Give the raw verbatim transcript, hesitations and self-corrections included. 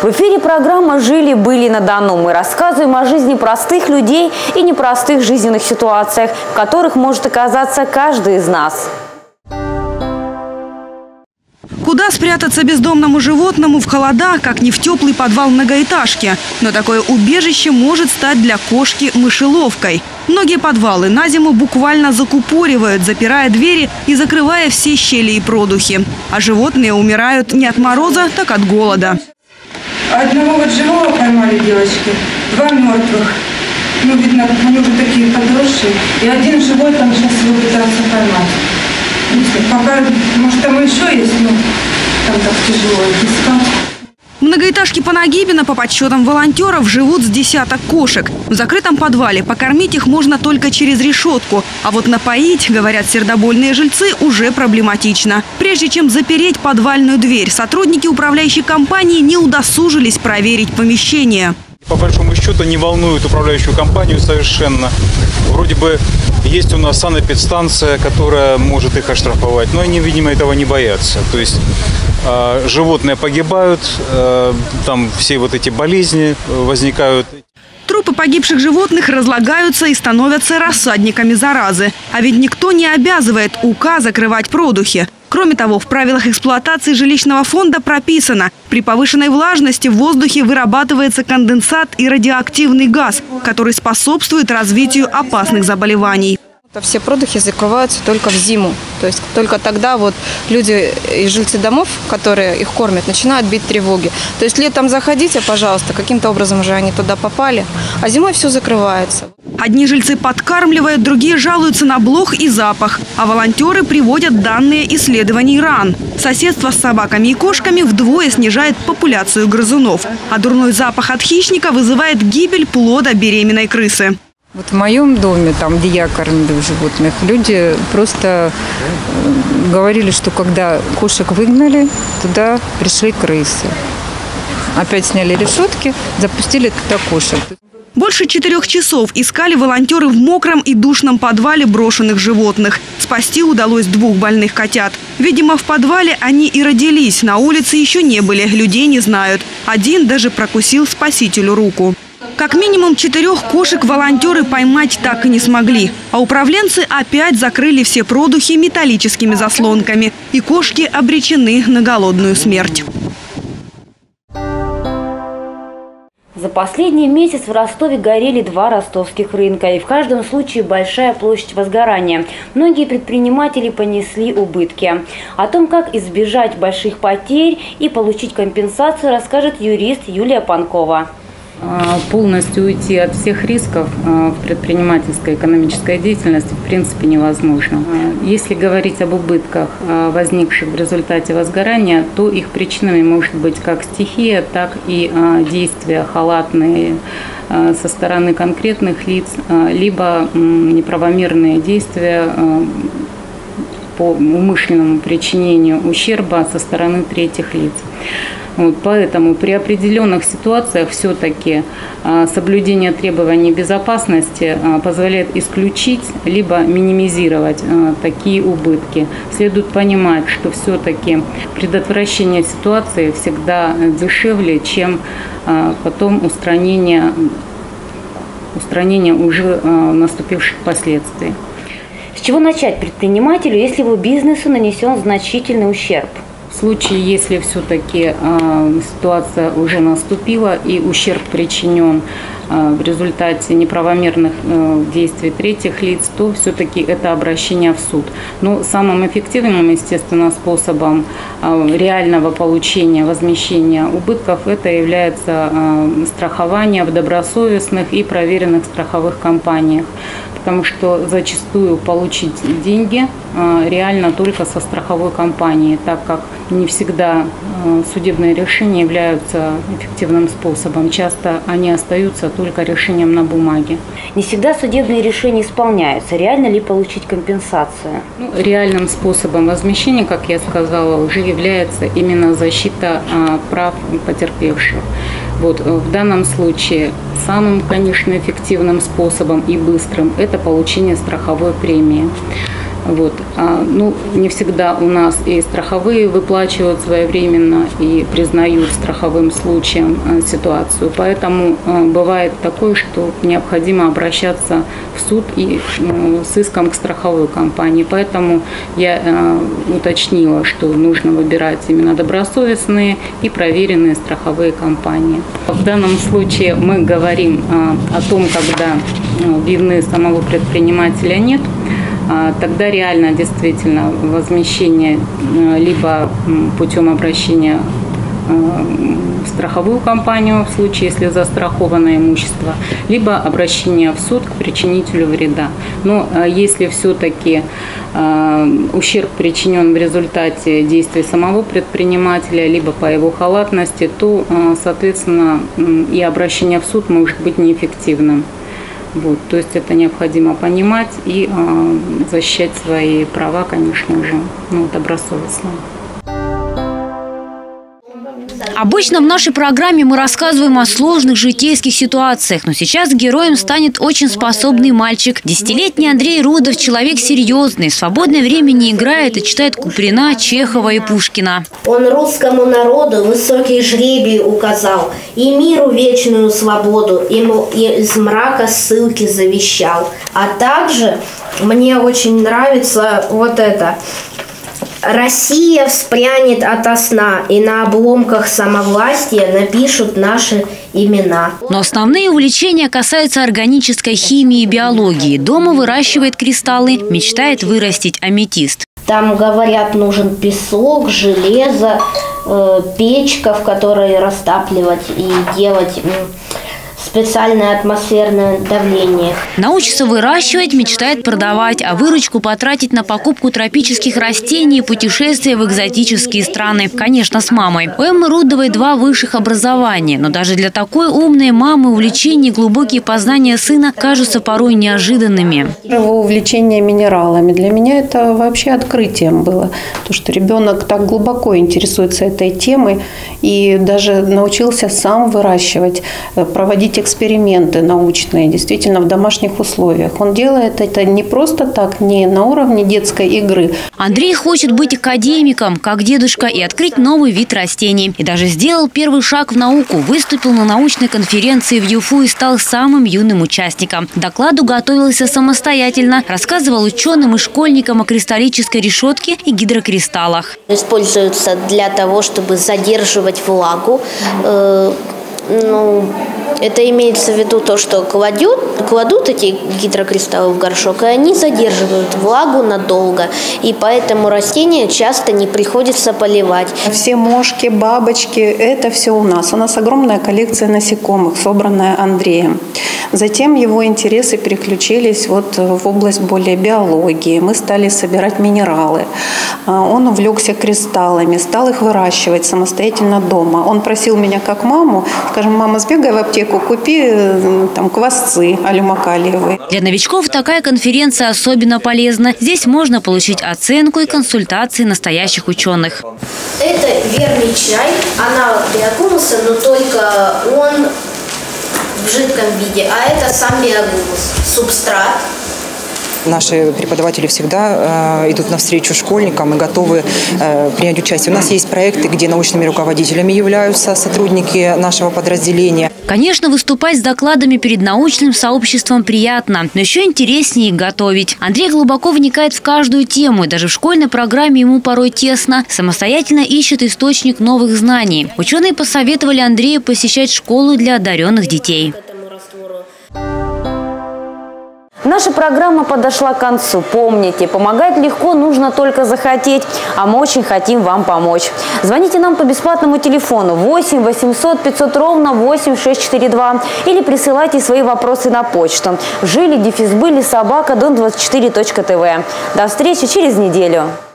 В эфире программа «Жили-были на Дону». Мы рассказываем о жизни простых людей и непростых жизненных ситуациях, в которых может оказаться каждый из нас. Куда спрятаться бездомному животному в холода, как не в теплый подвал многоэтажки? Но такое убежище может стать для кошки мышеловкой. Многие подвалы на зиму буквально закупоривают, запирая двери и закрывая все щели и продухи. А животные умирают не от мороза, так от голода. Одного вот живого поймали девочки, два мертвых. Ну, видно, они уже такие подросшие. И один живой там сейчас его пытаются поймать. Пока, может, там еще есть, но там так тяжело искать. В многоэтажке по Нагибино, по подсчетам волонтеров, живут с десяток кошек. В закрытом подвале покормить их можно только через решетку. А вот напоить, говорят сердобольные жильцы, уже проблематично. Прежде чем запереть подвальную дверь, сотрудники управляющей компании не удосужились проверить помещение. По большому счету не волнует управляющую компанию совершенно. Вроде бы есть у нас санэпидстанция, которая может их оштрафовать, но они, видимо, этого не боятся. То есть э, животные погибают, э, там все вот эти болезни возникают. Трупы погибших животных разлагаются и становятся рассадниками заразы. А ведь никто не обязывает УК закрывать продухи. Кроме того, в правилах эксплуатации жилищного фонда прописано, при повышенной влажности в воздухе вырабатывается конденсат и радиоактивный газ, который способствует развитию опасных заболеваний. Все продухи закрываются только в зиму. То есть только тогда вот люди и жильцы домов, которые их кормят, начинают бить тревоги. То есть летом заходите, пожалуйста, каким-то образом же они туда попали, а зимой все закрывается. Одни жильцы подкармливают, другие жалуются на блох и запах. А волонтеры приводят данные исследований РАН. Соседство с собаками и кошками вдвое снижает популяцию грызунов. А дурной запах от хищника вызывает гибель плода беременной крысы. Вот в моем доме, там, где я кормлю животных, люди просто говорили, что когда кошек выгнали, туда пришли крысы. Опять сняли решетки, запустили туда кошек. Больше четырех часов искали волонтеры в мокром и душном подвале брошенных животных. Спасти удалось двух больных котят. Видимо, в подвале они и родились. На улице еще не были, людей не знают. Один даже прокусил спасителю руку. Как минимум четырех кошек волонтеры поймать так и не смогли. А управленцы опять закрыли все продухи металлическими заслонками. И кошки обречены на голодную смерть. За последний месяц в Ростове горели два ростовских рынка. И в каждом случае большая площадь возгорания. Многие предприниматели понесли убытки. О том, как избежать больших потерь и получить компенсацию, расскажет юрист Юлия Панкова. Полностью уйти от всех рисков в предпринимательской экономической деятельности в принципе невозможно. Если говорить об убытках, возникших в результате возгорания, то их причинами может быть как стихия, так и действия халатные со стороны конкретных лиц, либо неправомерные действия по умышленному причинению ущерба со стороны третьих лиц. Вот, поэтому при определенных ситуациях все-таки а, соблюдение требований безопасности а, позволяет исключить либо минимизировать а, такие убытки. Следует понимать, что все-таки предотвращение ситуации всегда дешевле, чем а, потом устранение, устранение уже а, наступивших последствий. С чего начать предпринимателю, если его бизнесу нанесен значительный ущерб? В случае, если все-таки э, ситуация уже наступила и ущерб причинен э, в результате неправомерных э, действий третьих лиц, то все-таки это обращение в суд. Но самым эффективным, естественно, способом э, реального получения, возмещения убытков это является э, страхование в добросовестных и проверенных страховых компаниях. Потому что зачастую получить деньги э, реально только со страховой компании, так как не всегда э, судебные решения являются эффективным способом. Часто они остаются только решением на бумаге. Не всегда судебные решения исполняются. Реально ли получить компенсацию? Ну, реальным способом возмещения, как я сказала, уже является именно защита э, прав потерпевших. Вот, в данном случае самым, конечно, эффективным способом и быстрым это получение страховой премии. Вот. А, ну, не всегда у нас и страховые выплачивают своевременно и признают страховым случаем а, ситуацию. Поэтому а, бывает такое, что необходимо обращаться в суд и а, с иском к страховой компании. Поэтому я а, уточнила, что нужно выбирать именно добросовестные и проверенные страховые компании. В данном случае мы говорим а, о том, когда а, вины самого предпринимателя нет, тогда реально действительно возмещение либо путем обращения в страховую компанию в случае, если застраховано имущество, либо обращение в суд к причинителю вреда. Но если все-таки ущерб причинен в результате действий самого предпринимателя, либо по его халатности, то, соответственно, и обращение в суд может быть неэффективным. Вот, то есть это необходимо понимать и э, защищать свои права, конечно же, ну, добросовестно. Обычно в нашей программе мы рассказываем о сложных житейских ситуациях, но сейчас героем станет очень способный мальчик. Десятилетний Андрей Рудов – человек серьезный, в свободное время не играет и читает Куприна, Чехова и Пушкина. Он русскому народу высокий жребий указал, и миру вечную свободу ему из мрака ссылки завещал. А также мне очень нравится вот это. Россия вспрянет ото сна, и на обломках самовластия напишут наши имена. Но основные увлечения касаются органической химии и биологии. Дома выращивает кристаллы, мечтает вырастить аметист. Там, говорят, нужен песок, железо, э, печка, в которой растапливать и делать специальное атмосферное давление. Научится выращивать, мечтает продавать, а выручку потратить на покупку тропических растений и путешествия в экзотические страны. Конечно, с мамой. У Эммы Рудовой два высших образования, но даже для такой умной мамы увлечения и глубокие познания сына кажутся порой неожиданными. Его увлечение минералами для меня это вообще открытием было. То, что ребенок так глубоко интересуется этой темой и даже научился сам выращивать, проводить эксперименты научные, действительно в домашних условиях. Он делает это не просто так, не на уровне детской игры. Андрей хочет быть академиком, как дедушка, и открыть новый вид растений. И даже сделал первый шаг в науку. Выступил на научной конференции в ЮФУ и стал самым юным участником. К докладу готовился самостоятельно. Рассказывал ученым и школьникам о кристаллической решетке и гидрокристаллах. Используются для того, чтобы задерживать влагу. Э, ну, это имеется в виду то, что кладет, кладут эти гидрокристаллы в горшок, и они задерживают влагу надолго. И поэтому растения часто не приходится поливать. Все мошки, бабочки – это все у нас. У нас огромная коллекция насекомых, собранная Андреем. Затем его интересы переключились вот в область более биологии. Мы стали собирать минералы. Он увлекся кристаллами, стал их выращивать самостоятельно дома. Он просил меня как маму, скажем, мама, сбегай в аптеку, купи там квасцы алюмокалиевые. Для новичков такая конференция особенно полезна. Здесь можно получить оценку и консультации настоящих ученых. Это верный чай, аналог биогумуса, но только он в жидком виде, а это сам биогумус, субстрат. Наши преподаватели всегда э, идут навстречу школьникам и готовы э, принять участие. У нас есть проекты, где научными руководителями являются сотрудники нашего подразделения. Конечно, выступать с докладами перед научным сообществом приятно, но еще интереснее их готовить. Андрей глубоко вникает в каждую тему, и даже в школьной программе ему порой тесно. Самостоятельно ищет источник новых знаний. Ученые посоветовали Андрею посещать школу для одаренных детей. Наша программа подошла к концу. Помните, помогать легко, нужно только захотеть. А мы очень хотим вам помочь. Звоните нам по бесплатному телефону восемь восемьсот пятьсот ровно восемь шесть четыре два или присылайте свои вопросы на почту жили дефис были собака дон двадцать четыре точка тв. До встречи через неделю.